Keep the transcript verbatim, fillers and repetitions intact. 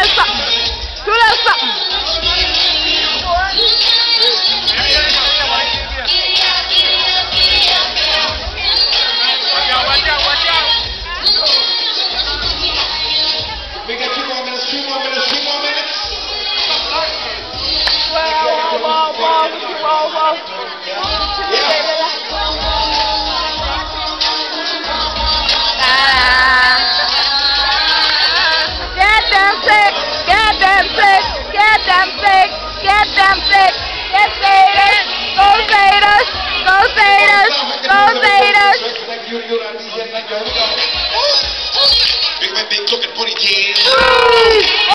little something. Two little something. Watch out, watch out. We got two more minutes, two more minutes, two more minutes. Whoa, whoa, whoa, whoa, whoa. Get them sick, get them sick, get them sick, get them sick. Get Zetas, go Zetas, go Zetas, go Zetas. Big man, big looking for the kids.